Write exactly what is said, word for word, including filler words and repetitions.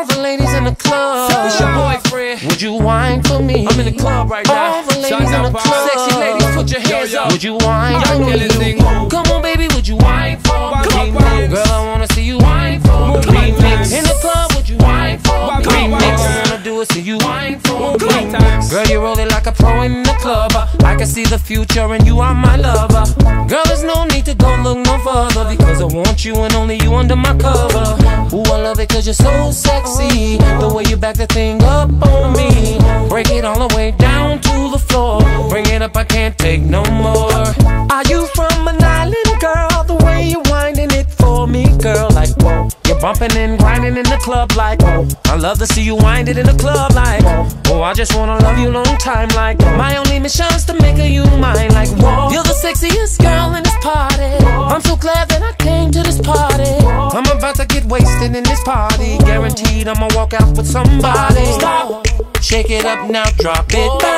the ladies in the club. It's your boyfriend. Would you whine for me? I'm in the club right now. All the ladies in the club. Sexy ladies, put your hands yo, yo. up. Would you whine for Y'all me? get this thing. Come on, baby, would you whine for me? Come on, Girl, I wanna see you whine for me. Remix. In the club, would you whine for me? Remix. I wanna do it, so you whine for me. Girl, you roll it like a pro in the club. I can see the future and you are my lover. Girl, there's no need to go look no further, because I want you and only you under my cover. Ooh, I love it cause you're so sexy, the way you back the thing up on me. Break it all the way down to the floor. Bring it up, I can't take no more. Are you from an island, girl? The way you winding it for me, girl, like whoa. You're bumping and grinding in the club like whoa. I love to see you wind it in the club like whoa. Oh, I just wanna love you long time like whoa. My only mission's to make you mine like whoa. You're the sexiest girl in this party. I'm so glad that I came to this party. I'm about to get wasted in this party. Guaranteed I'ma walk out with somebody. Stop, shake it up now, drop it down.